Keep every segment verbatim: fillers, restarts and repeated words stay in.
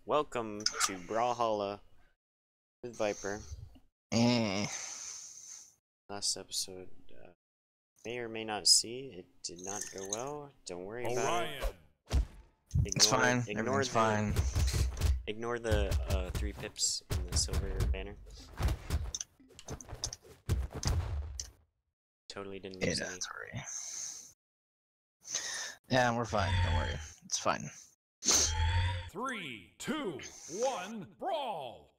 welcome to Brawlhalla with Viper. Eh. Last episode, uh, may or may not see, it did not go well. Don't worry Orion. about it. Ignore, It's fine. Ignore Everything's the, fine. Ignore the uh, three pips in the silver banner. Totally didn't lose Yeah, any. that's alright. Yeah, we're fine. Don't worry. It's fine. Three, two, one, brawl!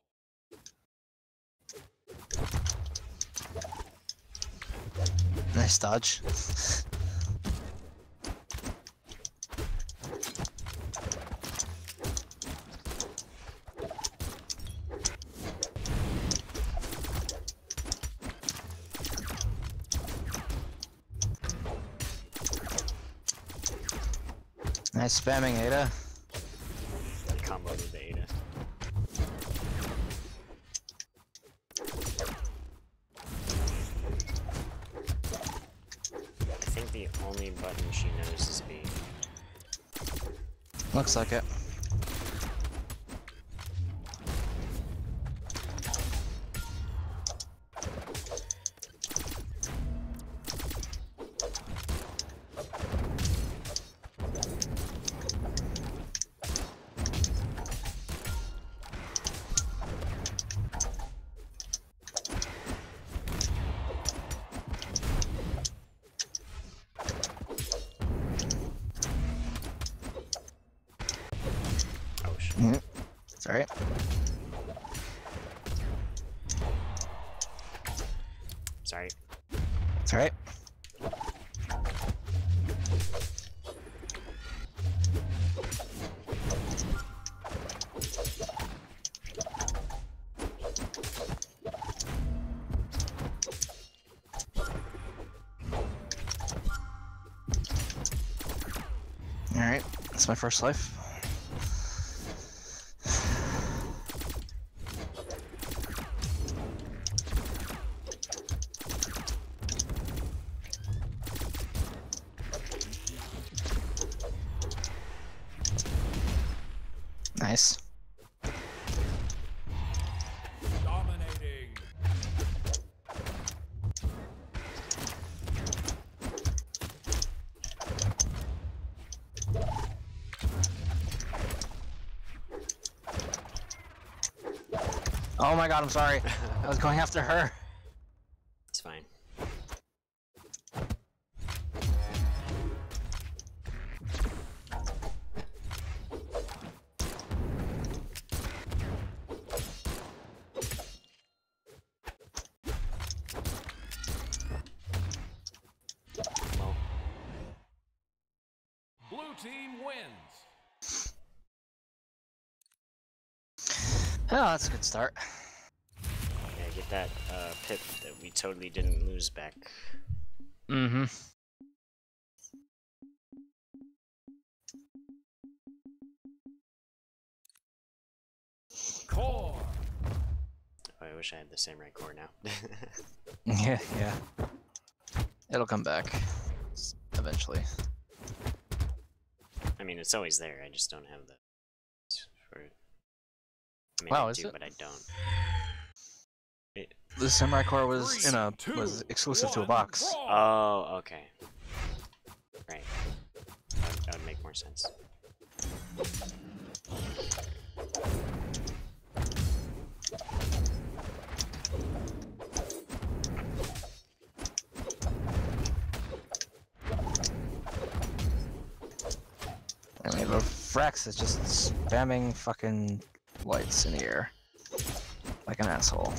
Nice dodge. Nice spamming, Ada. I comboed the Ada. I think the only button she knows is B. Looks like it. Oh shit. Mm. It's alright. Sorry. It's alright. Alright, that's my first life. Nice. Dominating. Oh my god, I'm sorry. I was going after her. It's fine. Well, Blue team wins. Oh, that's a good start. yeah, get that uh, pip that we totally didn't lose back. Mm-hmm. Core. Oh, I wish I had the samurai core now. Yeah, yeah. It'll come back s- eventually. I mean, it's always there. I just don't have the for it. I mean, Wow, I is do, it? but I don't. It, The samurai core was Three, in a two, was exclusive to a one, box. brawl! oh, okay. Right. That, that would make more sense. I mean, the Frax is just spamming fucking lights in the air like an asshole.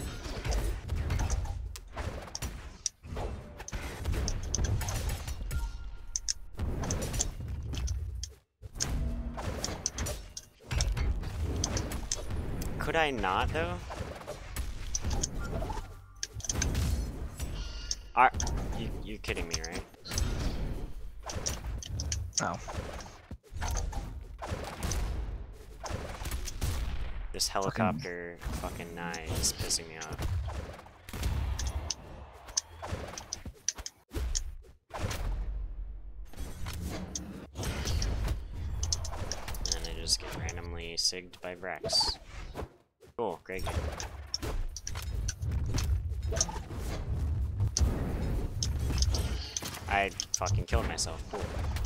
Could I not, though? Are you you kidding me, right? Oh, This helicopter fucking nine is pissing me off. sigged by Vrax. Cool, great game. I fucking killed myself. Cool.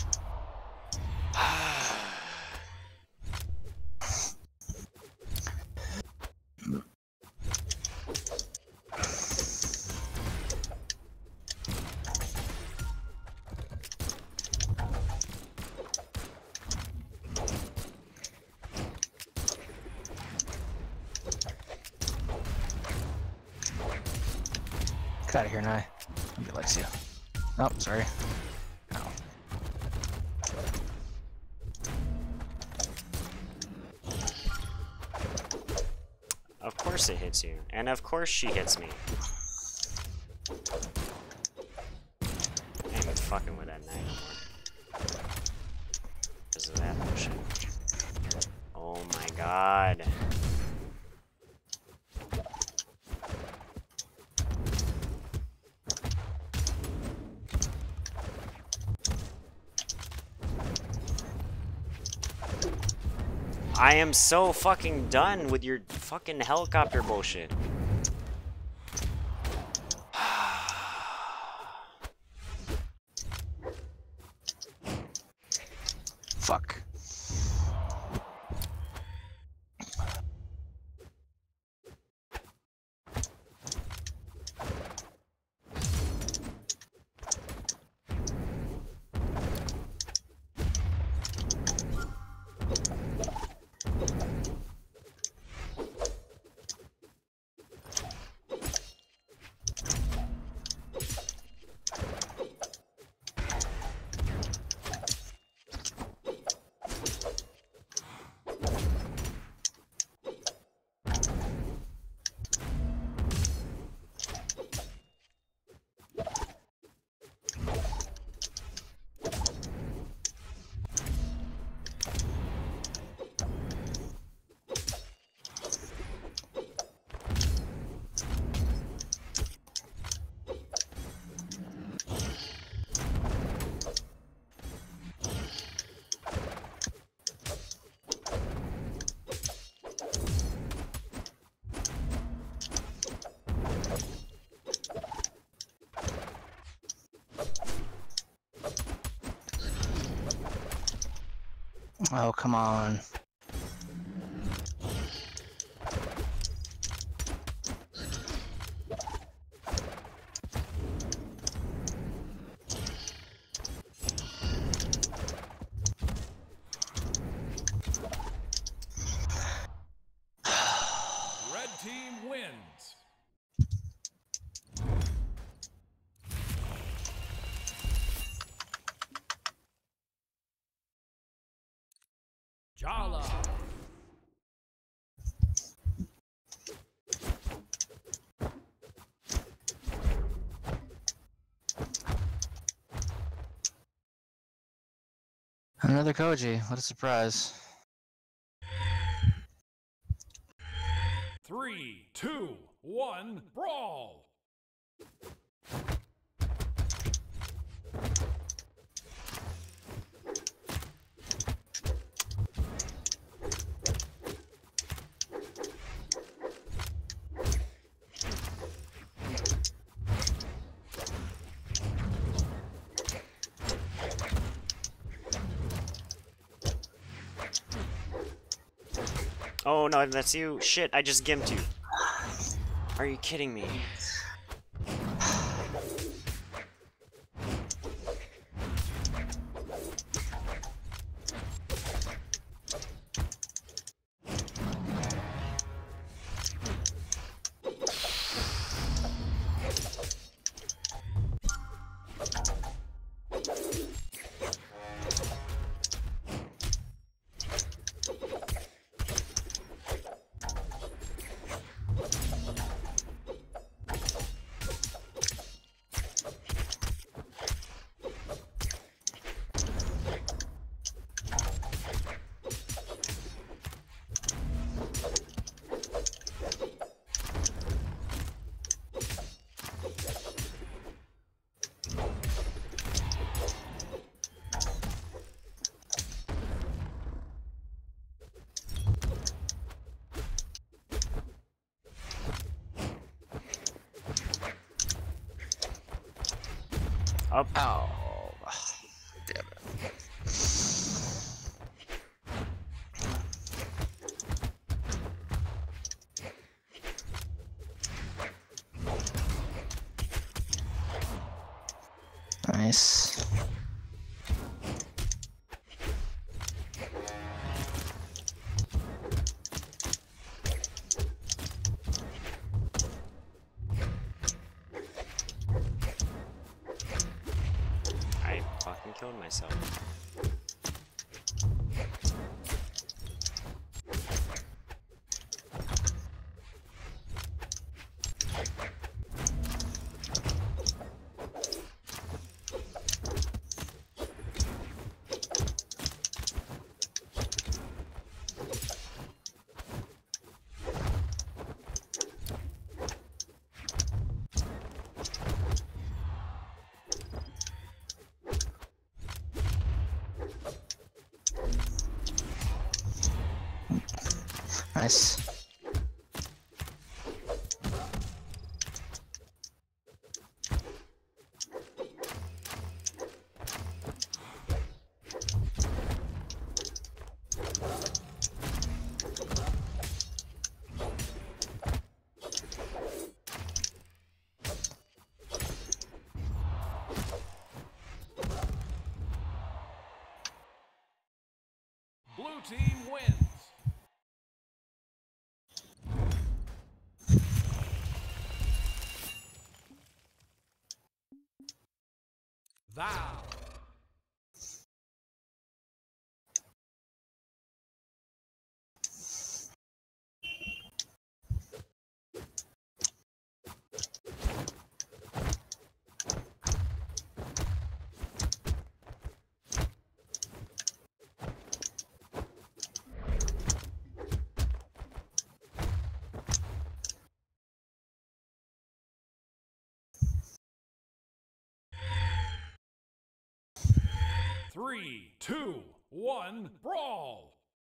Get out of here, Nye. Nobody likes you. Oh, sorry. Ow. Of course it hits you. And of course she hits me. I ain't even fucking with that knight anymore. Because of that bullshit. Oh my god. I am so fucking done with your fucking helicopter bullshit. Fuck. Oh, come on. Red team wins. Jala. Another Koji. What a surprise. Three, two, one, brawl. Oh no, that's you. Shit, I just gimped you. Are you kidding me? Up. Oh, damn it. Nice. I fucking killed myself. Nice. Blue team wins. Thou. Three, two, one, brawl!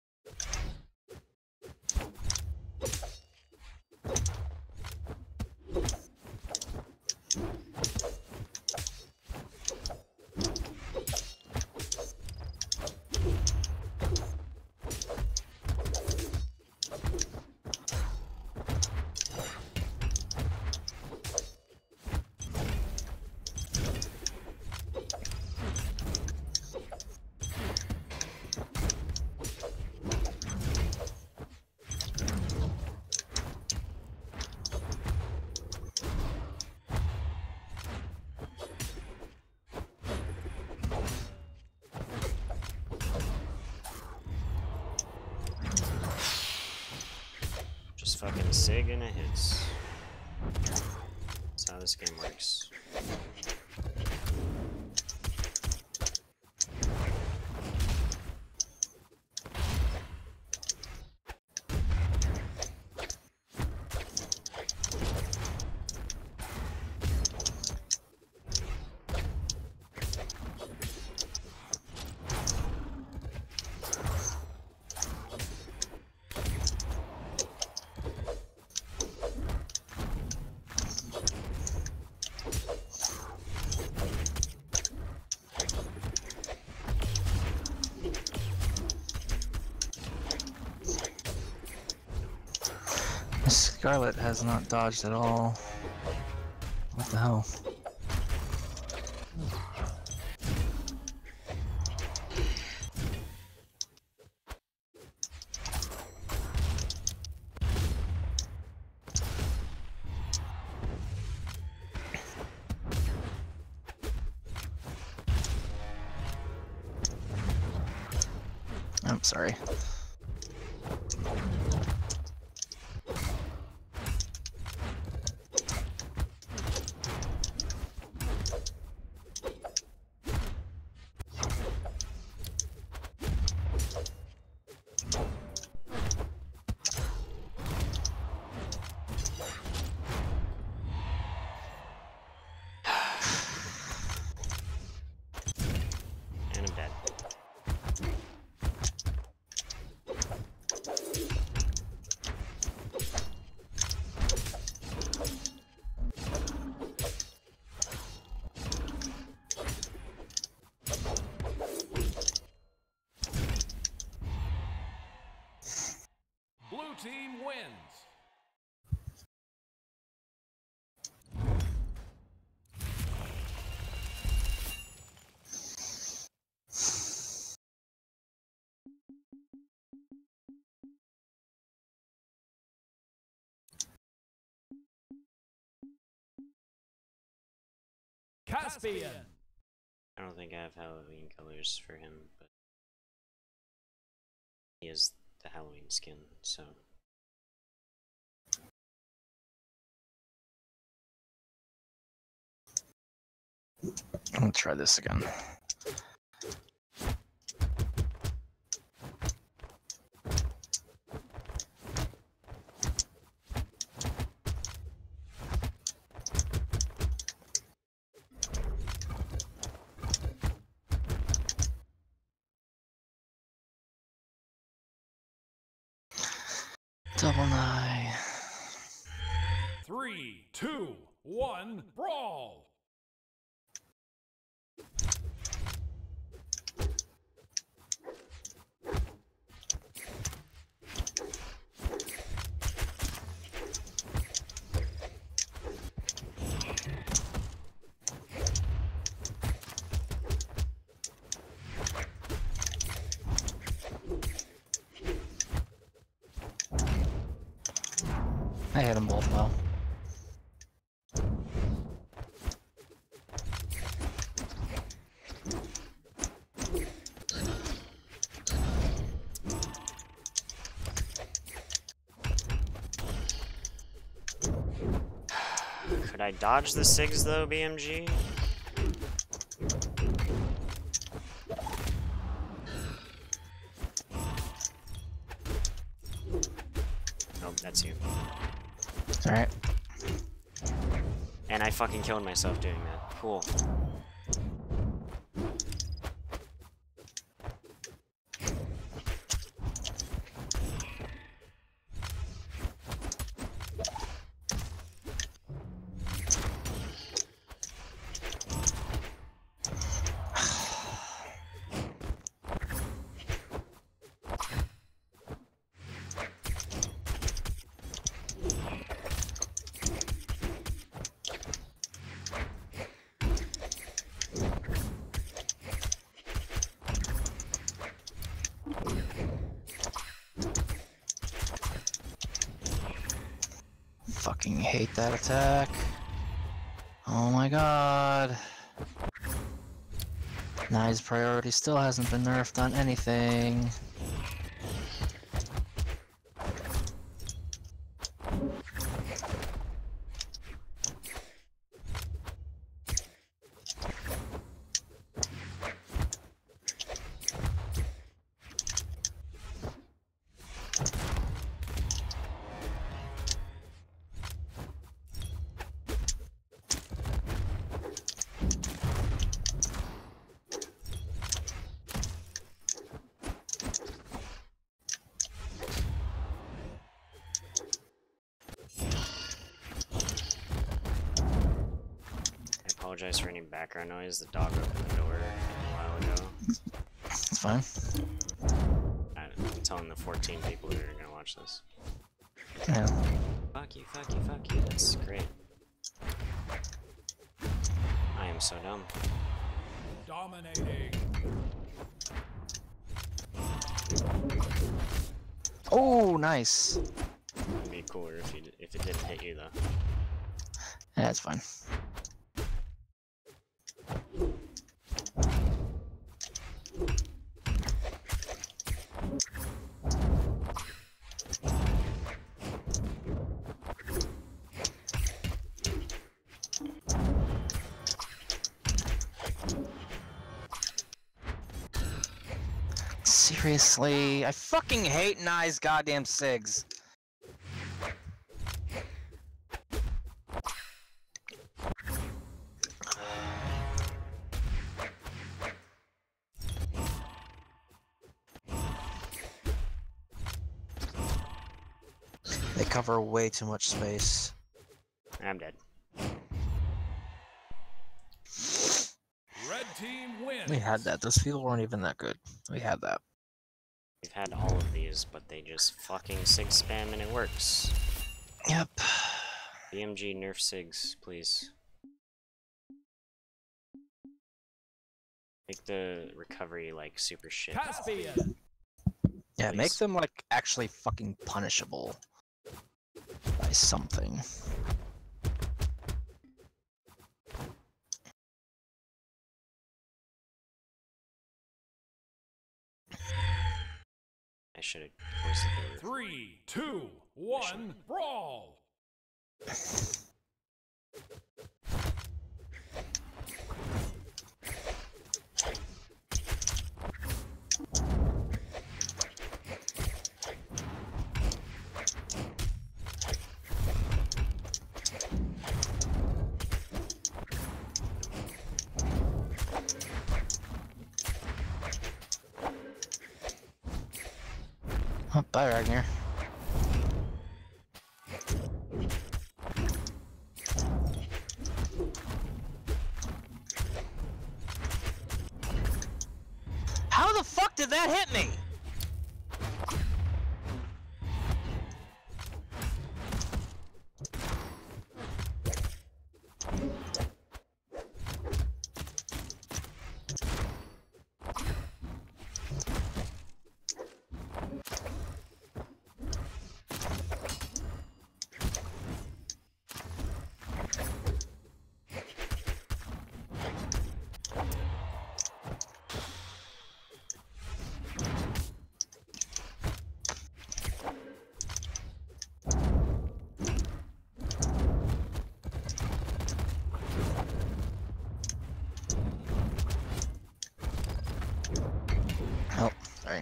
Just fucking sig and it hits. That's how this game works. Scarlet has not dodged at all. What the hell? I'm sorry. And I'm dead. team wins. Caspian. I don't think I have Halloween colors for him, but he is the Halloween skin, so. I'm gonna try this again. Double nine. Three, two, one, brawl. I hit them both well. Could I dodge the SIGs though, B M G? Nope, that's you. Alright. And I fucking killed myself doing that. Cool. Fucking hate that attack. Oh my god. Nye's priority still hasn't been nerfed on anything. I apologize for any background noise. The dog opened the door a while ago. It's fine. I'm telling the fourteen people who are gonna watch this. Yeah. Fuck you, fuck you, fuck you. That's great. I am so dumb. Dominating. Oh, nice. It'd be cooler if you if it didn't hit you though. Yeah, it's fine. Seriously, I fucking hate Nye's goddamn SIGs. They cover way too much space. I'm dead. Red team wins. We had that. Those people weren't even that good. We had that. We've had all of these, but they just fucking sig spam and it works. Yep. B M G nerf sigs, please. Make the recovery like super shit. Caspian. Yeah, make Please. them like actually fucking punishable by something. I should have closed the door. Three, two, one, brawl. Oh, bye, Ragnar. How the fuck did that hit me? Oh, sorry.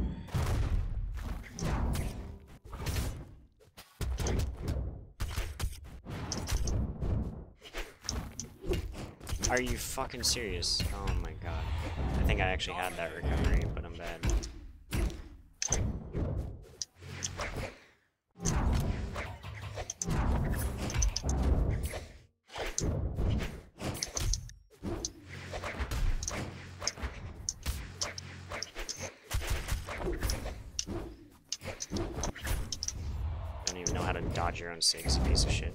Are you fucking serious? Oh my god. I think I actually had that recovery, but I'm bad. Don't even know how to dodge your own sigs, you piece of shit.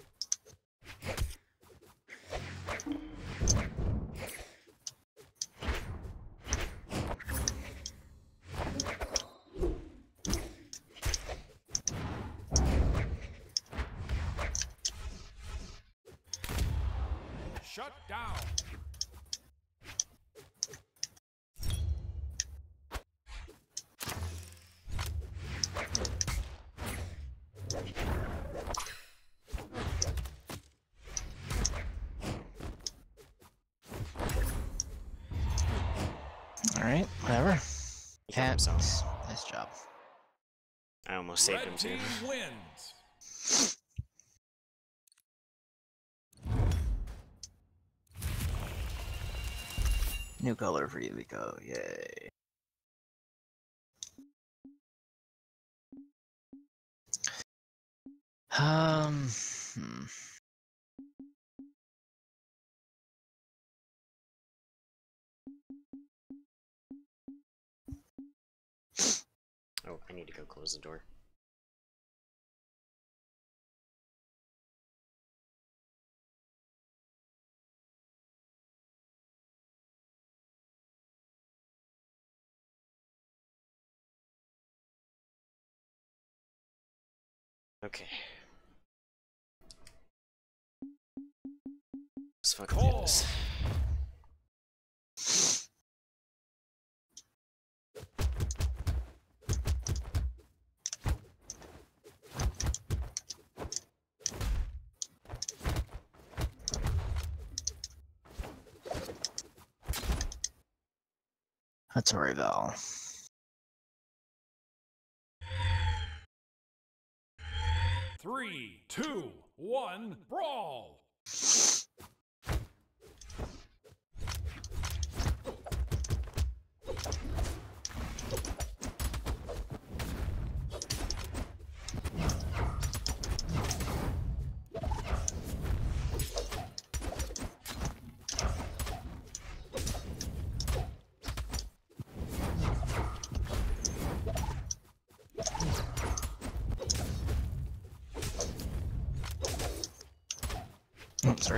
Shut down. Alright, whatever. He killed himself. Nice job. I almost saved him Red too. team wins. New color for Yumiko, yay. Um, hmm. Oh, I need to go close the door. Okay. Let's fucking do this. That's a Val. Three, two, one, brawl. Oh, sorry.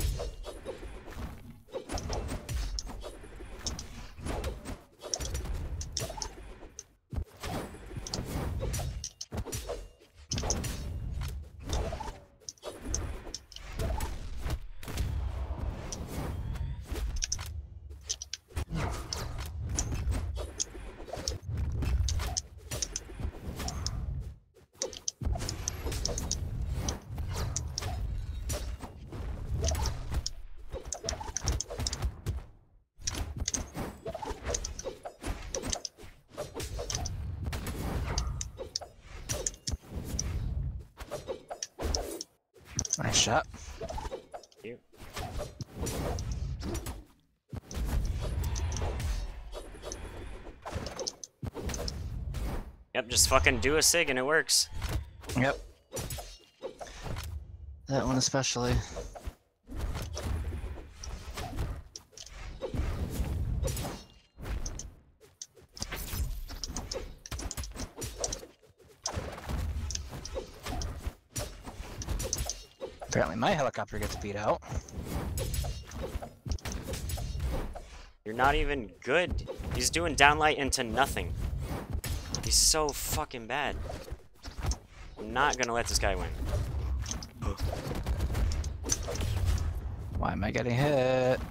Nice shot. You. Yep, just fucking do a sig and it works. Yep. That one especially. Apparently my helicopter gets beat out. You're not even good. He's doing downlight into nothing. He's so fucking bad. I'm not gonna let this guy win. Why am I getting hit?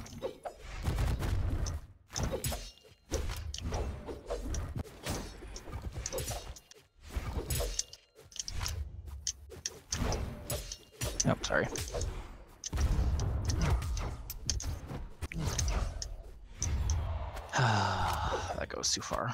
Oh, sorry. That goes too far.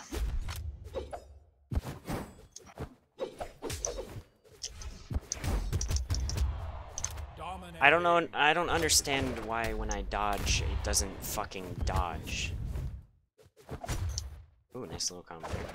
I don't know. I don't understand why when I dodge, it doesn't fucking dodge. Ooh, nice little combo there.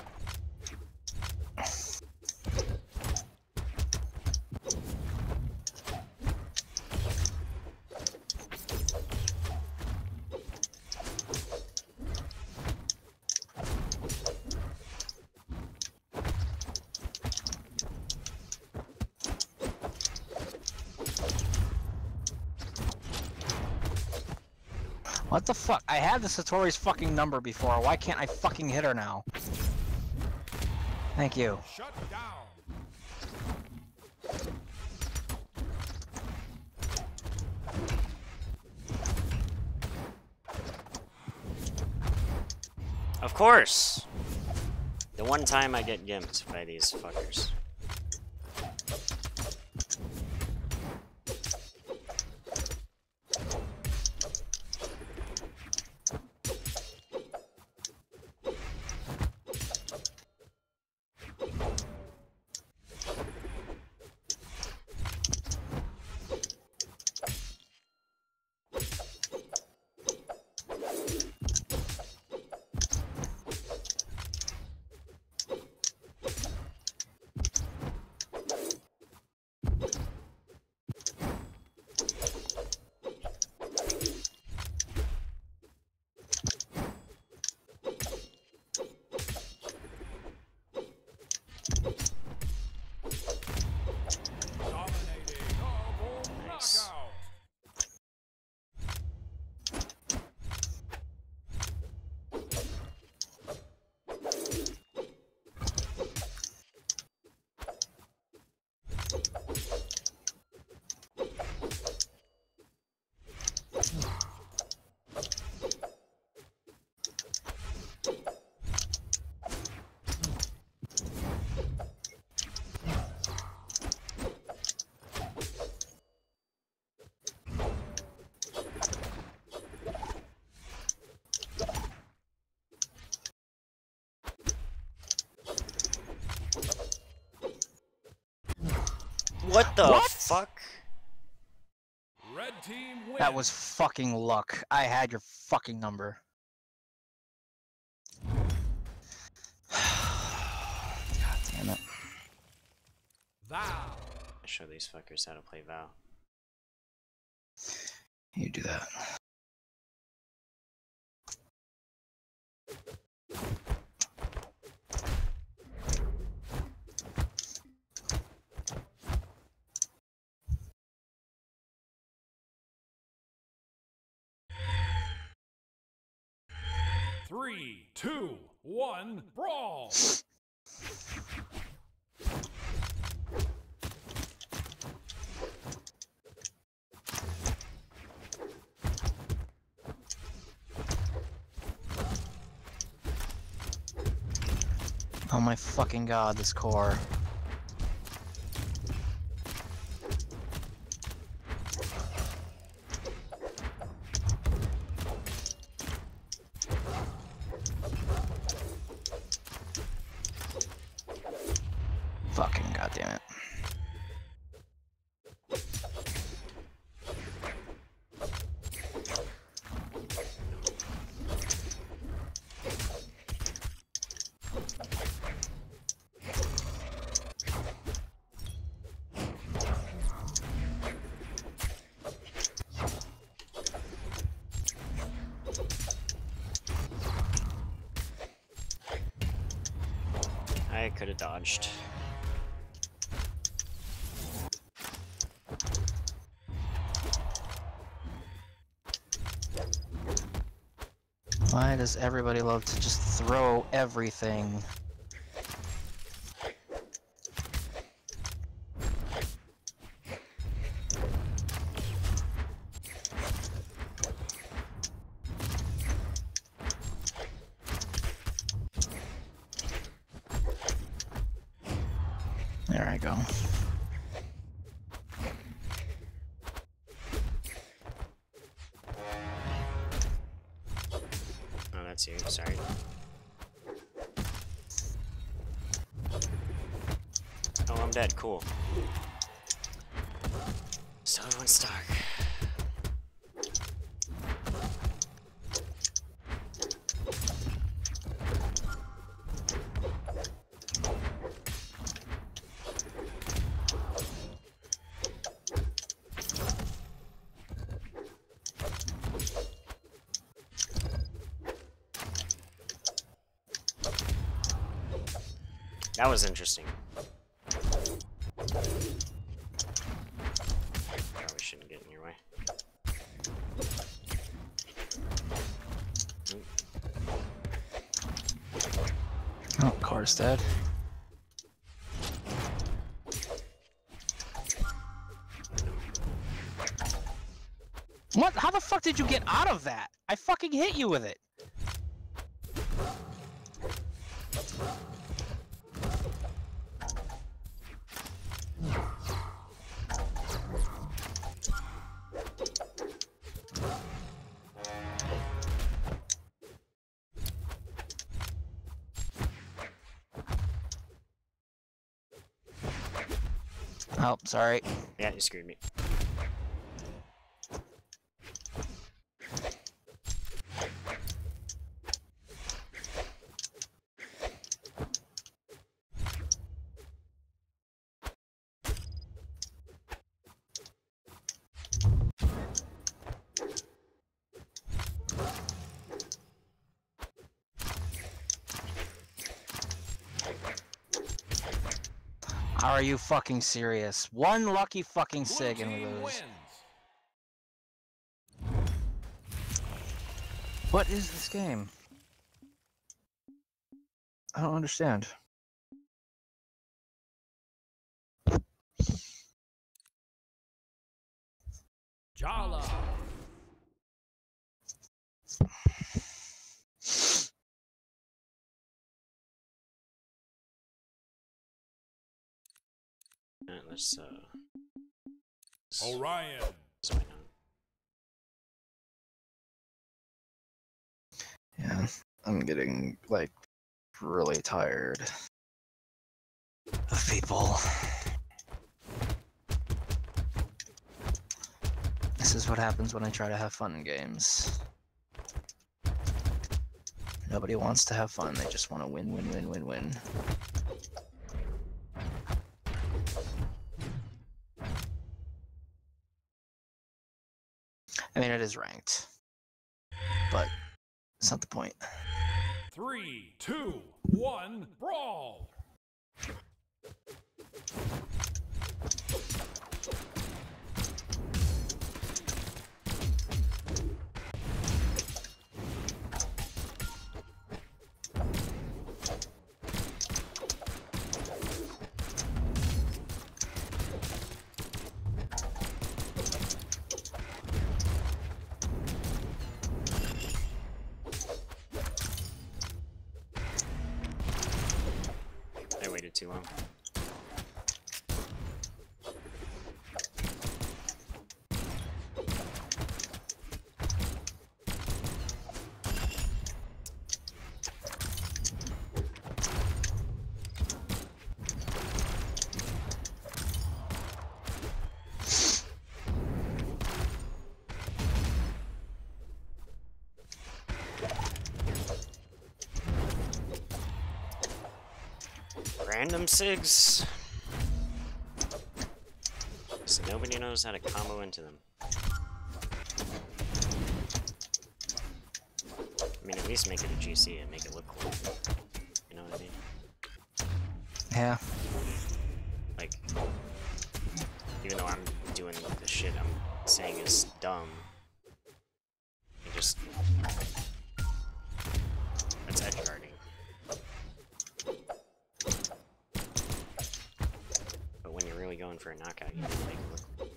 What the fuck? I had the Satori's fucking number before. Why can't I fucking hit her now? Thank you. Shut down. Of course! The one time I get gimped by these fuckers. Dominating double Nice. knockout. What the What? fuck? Red team wins. That was fucking luck. I had your fucking number. God damn it. Vow. I show these fuckers how to play Vow. You do that. Three, two, one, brawl! Oh my fucking god, this core. Fucking goddamn it. I could have dodged. Why does everybody love to just throw everything? There I go. Oh, that's you. Sorry. Oh, I'm dead. Cool. So everyone's stuck. That was interesting. Probably shouldn't get in your way. Oh, core's dead. What? How the fuck did you get out of that? I fucking hit you with it. Oh, sorry. Yeah, you screwed me. Are you fucking serious? One lucky fucking Blue sig and we team lose. wins. What is this game? I don't understand. Jala. Alright, let's uh. let's- Orion. let's why not? Yeah, I'm getting, like, really tired of people. This is what happens when I try to have fun in games. Nobody wants to have fun, they just want to win, win, win, win, win. I mean, it is ranked, but it's not the point. Three, two, one, brawl. Random SIGs. So nobody knows how to combo into them. I mean, at least make it a G C and make it look cool. You know what I mean? Yeah. Like, even though I'm doing the shit I'm saying is dumb, it just... That's edge guarding. But when you're really going for a knockout, you need to make it look cool.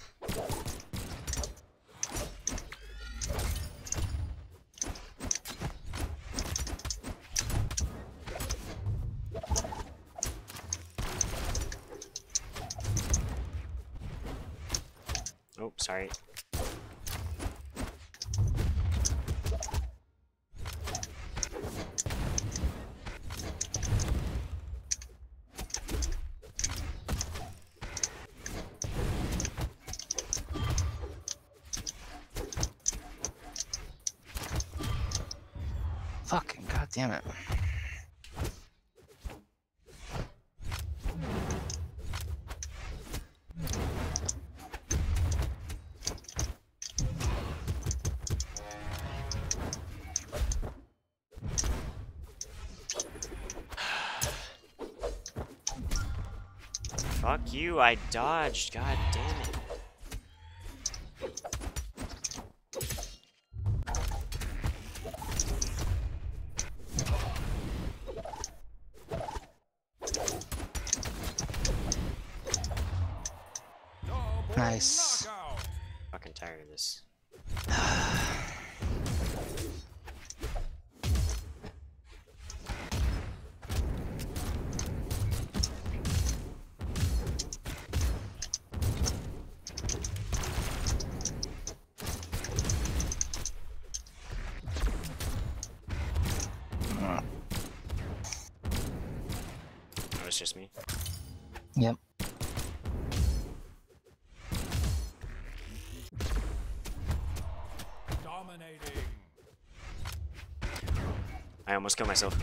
Oh, sorry. Fucking goddamn it. Fuck you, I dodged, god damn it. Nice. Knockout. Fucking tired of this. Oh, it's just me. Yep. Dominating. I almost killed myself.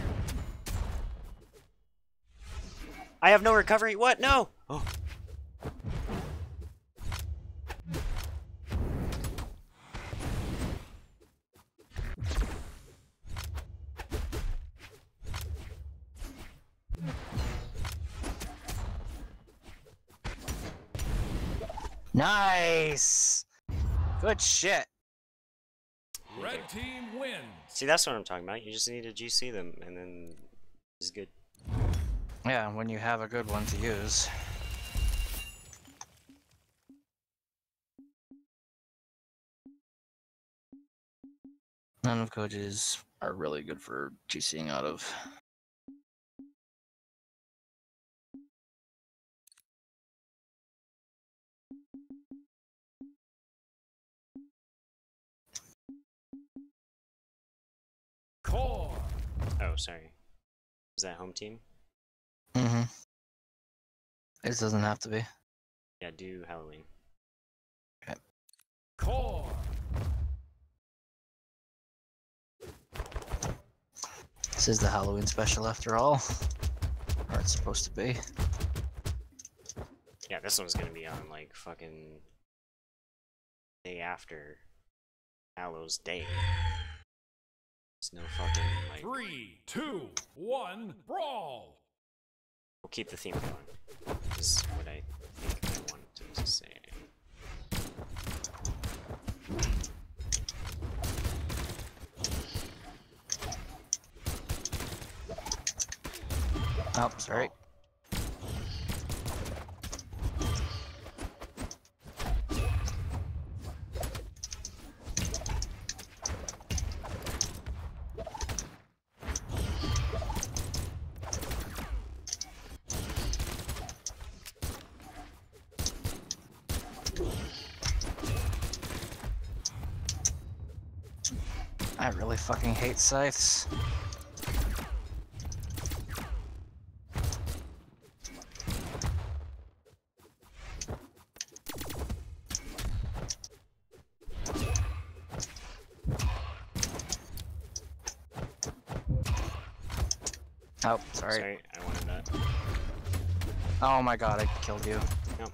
I have no recovery. What? No. Oh. Nice. Good shit. Red team wins. See, that's what I'm talking about. You just need to G C them, and then it's good. Yeah, when you have a good one to use. None of coaches are really good for GCing out of. Core. Oh, sorry. Is that home team? Mm-hmm. It doesn't have to be. Yeah, do Halloween. Core. This is the Halloween special after all. Or it's supposed to be. Yeah, this one's gonna be on like fucking day after Hallows Day. It's no fucking like. Three, two, one, brawl. We'll keep the theme going. This is what I think I wanted to say. Oh, sorry. I really fucking hate scythes. Oh, sorry. Sorry, I wanted that. Oh my god, I killed you. Yep.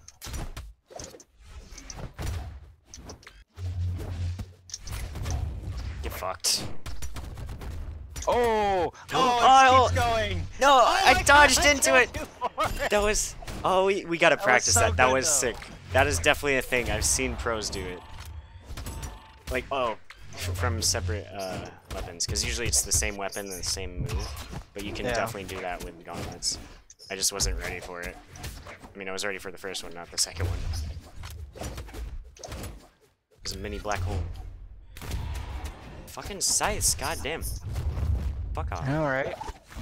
Get fucked. Oh! Oh, Oh, it keeps going! No, Oh I my dodged God, I into killed it. you for it. That was. Oh, we, we gotta That was practice so that. That good, was though. sick. That is definitely a thing. I've seen pros do it. Like, oh, f from separate uh, weapons, because usually it's the same weapon and the same move, but you can Yeah. definitely do that with gauntlets. I just wasn't ready for it. I mean, I was ready for the first one, not the second one. There's a mini black hole. Fucking scythes, goddamn. Fuck off. Alright.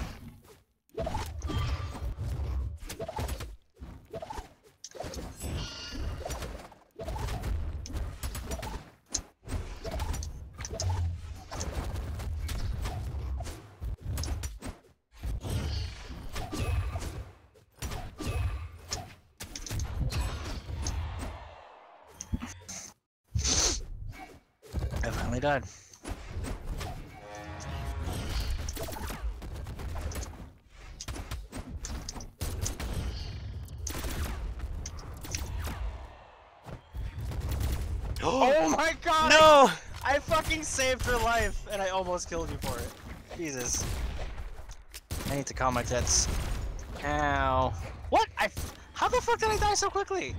I finally died. Oh my god! No! I fucking saved her life, and I almost killed you for it. Jesus. I need to calm my tits. Ow. What? I. How the fuck did I die so quickly?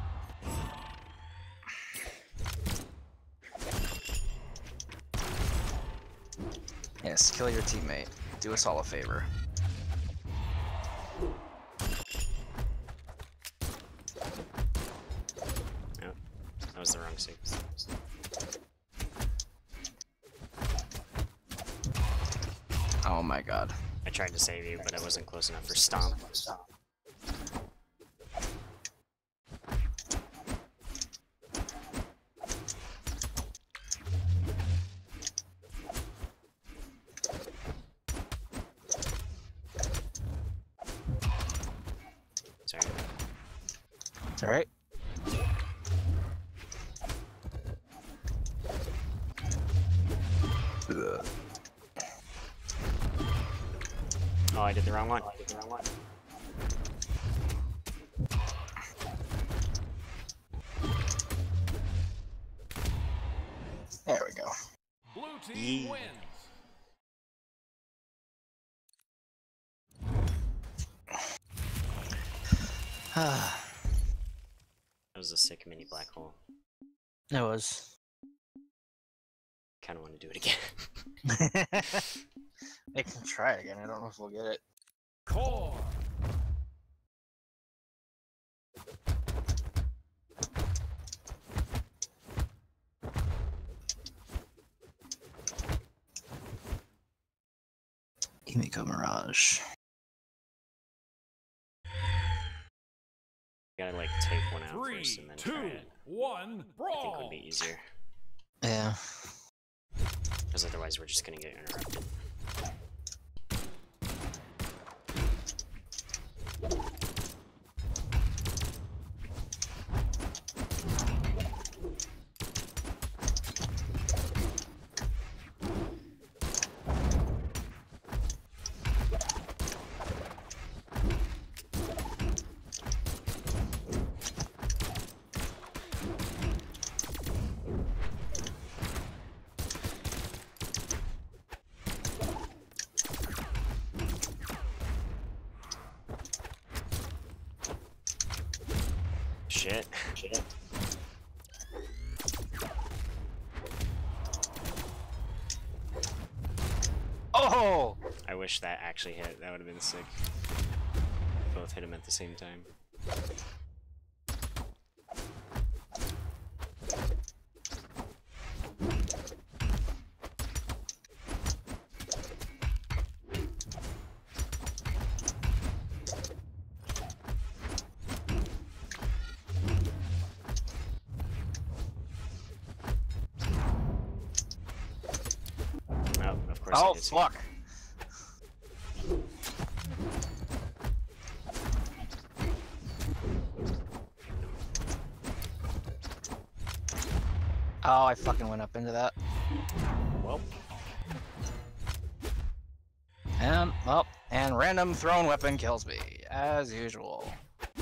Yes, kill your teammate. Do us all a favor. Yep, that was the wrong sequence. Oh my god. I tried to save you, but I wasn't close enough for stomp. Sorry. It's alright. Oh, I did the wrong one. Oh, I did the wrong one. There we go. Blue team Yeah. wins. That was a sick mini black hole. It was. Kinda want to do it again. I can try it again. I don't know if we'll get it. Core. Himiko Mirage. You gotta like take one out Three, first and then try two, it. one, I think brawl. would be easier. Yeah. Because otherwise we're just gonna get interrupted. Shit. Shit. Oh! I wish that actually hit. That would have been sick. Both hit him at the same time. Oh, of course Oh, it hits you. fuck. Oh, I fucking went up into that. Well, And, well, and random thrown weapon kills me, as usual.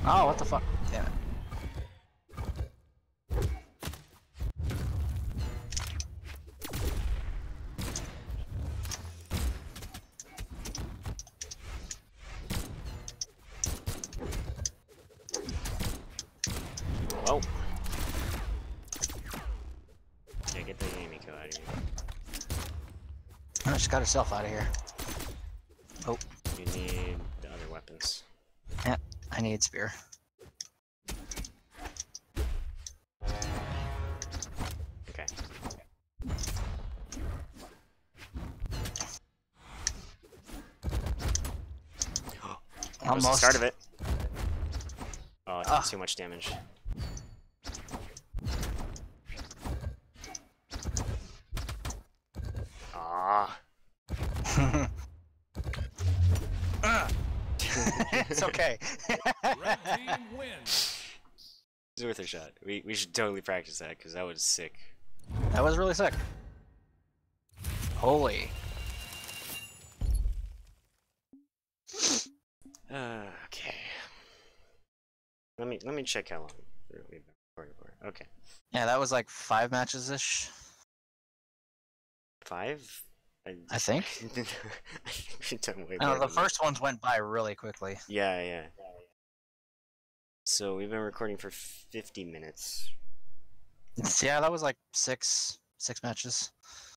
Oh, what the fuck? Damn it. Oh. Yeah, get the Yamiko out of here. Oh, she got herself out of here. Oh, You need the other weapons. yeah, I need spear. Okay. That was the Almost. start of it. Oh, Ah. too much damage. Ah. It's okay. Red team wins. It's worth a shot. We we should totally practice that because that was sick. That was really sick. Holy. Uh, okay. Let me let me check how long we've been recording for. Okay. Yeah, that was like five matches ish. Five? I, I think. I think we've done way I more know, the than that. first ones went by really quickly. Yeah, yeah. So we've been recording for fifty minutes. Yeah, that was like six six matches.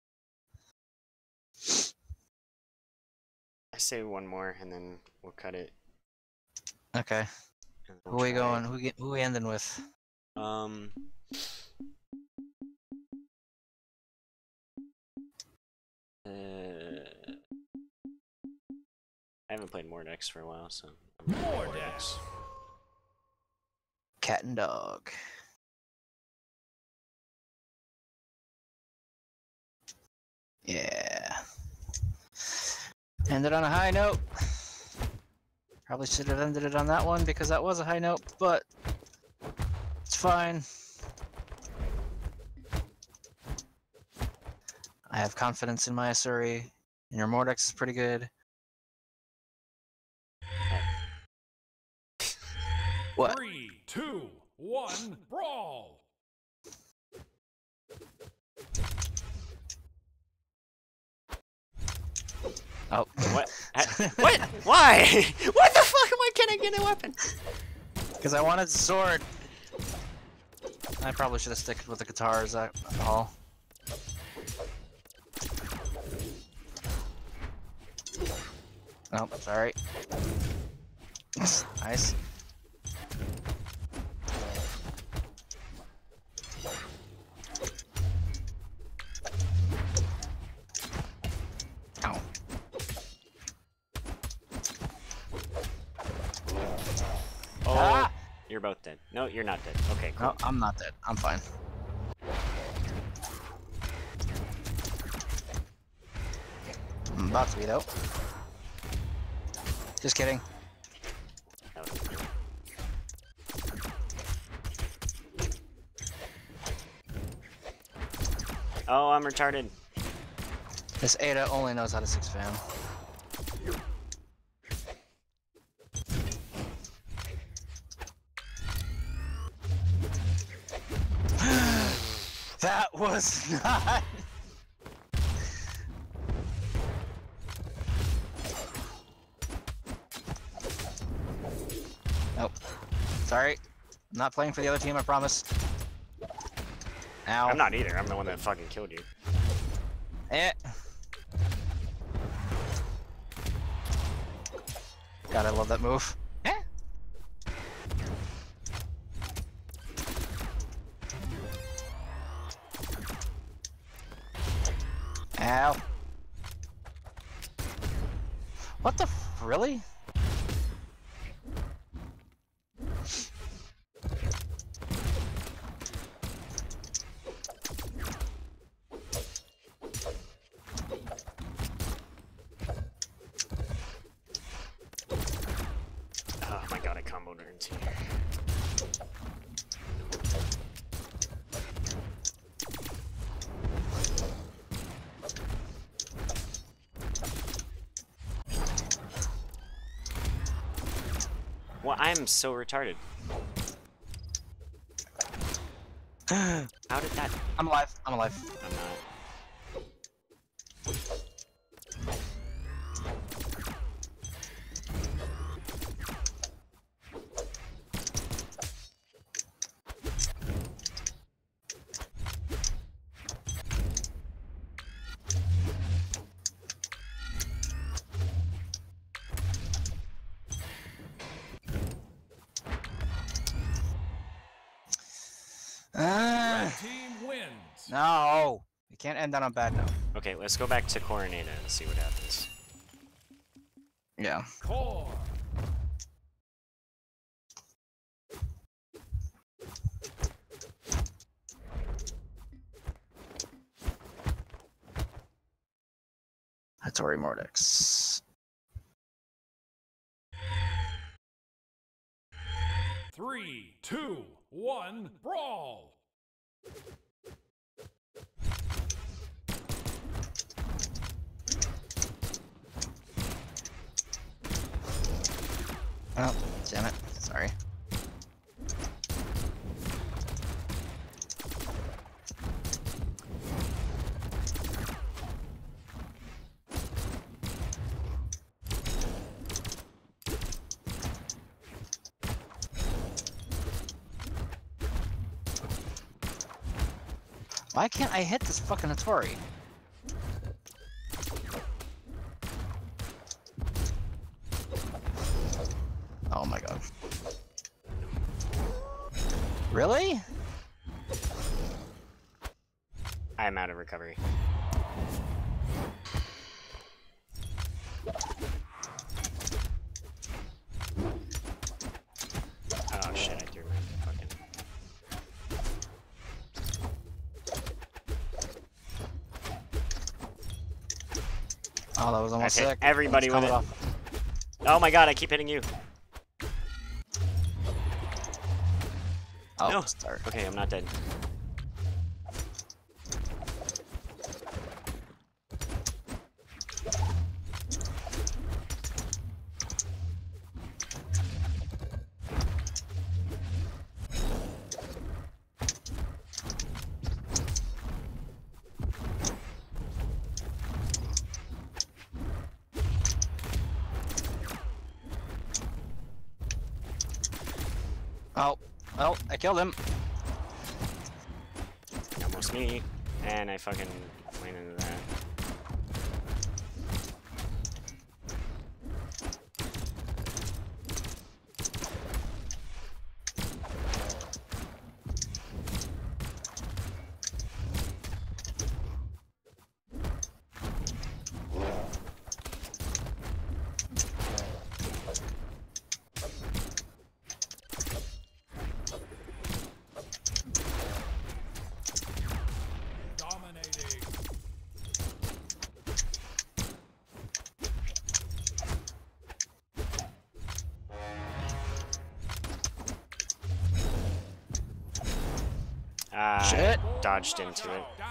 I say one more and then we'll cut it. Okay. and then Who we'll we try- going? Who get, who we ending with? Um. Uh, I haven't played Mordex for a while, so. I'm gonna play Mordex. Cat and dog. Yeah. Ended on a high note. Probably should have ended it on that one because that was a high note, but it's fine. I have confidence in my Asuri, and your Mordex is pretty good. What? Three, two, one, brawl. Oh. What? I- what? Why? What the fuck? Why can't I get a weapon? Because I wanted sword. I probably should have stick with the guitars at all. Oh, sorry. Nice. Ow. Oh, Ah! you're both dead. No, you're not dead. Okay, cool. No, I'm not dead. I'm fine. I'm about to be though. Just kidding. That was cool. Oh, I'm retarded. This Ada only knows how to six fam. That was not. Nope. Sorry. I'm not playing for the other team, I promise. Ow. I'm not either. I'm the one that fucking killed you. Eh. God, I love that move. Eh. Ow. What the f- really? Oh my god, I comboed her into here. Well, I'm so retarded. How did that? I'm alive. I'm alive. I'm not. Uh, Red team wins. no, you can't end that on a bad note. Okay, let's go back to Coronata and see what happens. Yeah. Core. Hattori Mordex. Three, two, one, brawl. Oh, damn it. Sorry. Why can't I hit this fucking Hattori? Oh my god. Really? I'm out of recovery. Oh shit, I threw my fucking... Oh, that was almost I've hit sick. everybody Let's with calm it. off. Oh my god, I keep hitting you. Oh, No. start. Okay, I'm not dead. Oh, well, I killed him. Almost me. And I fucking went into that. Dominating. Ah, Shit. I dodged into it. Down.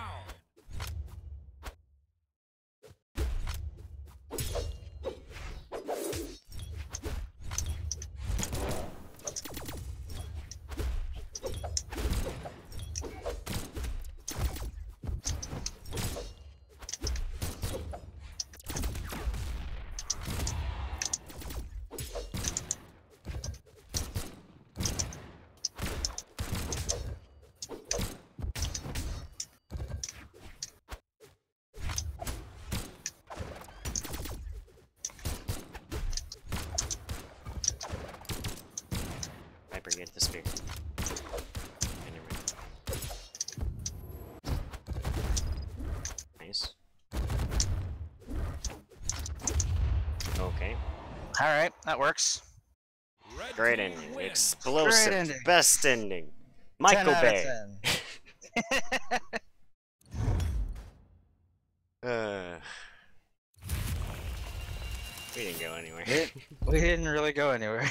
Viper, get the spear. Okay, never mind. Nice. Okay. Alright, that works. Red Great team ending. wins. Explosive. Great ending. Best ending. Michael ten out Bay. of ten. Uh, we didn't go anywhere. It- we didn't really go anywhere.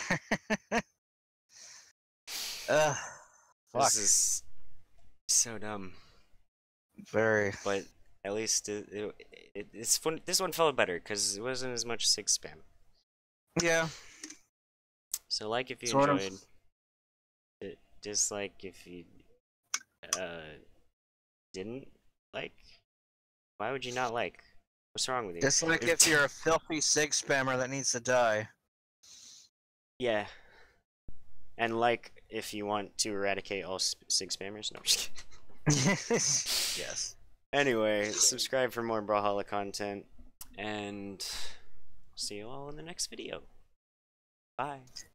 Ugh. Fuck. This is so dumb. Very. But at least it, it, it, it's fun. This one felt better because it wasn't as much six spam. Yeah. So like if you Sort of. enjoyed, it, dislike if you uh didn't like. Why would you not like? What's wrong with you? Just like if you're a filthy sig spammer that needs to die. Yeah. And like if you want to eradicate all sp sig spammers. No, I'm just kidding. Yes. Anyway, subscribe for more Brawlhalla content, and see you all in the next video. Bye.